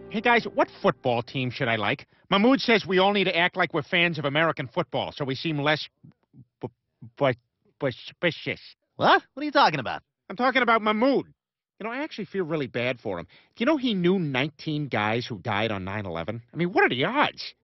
Hey guys, what football team should I like? Mahmoud says we all need to act like we're fans of American football, so we seem less b- b- suspicious. What? What are you talking about? I'm talking about Mahmoud. I actually feel really bad for him. Do you know he knew 19 guys who died on 9/11? I mean, what are the odds?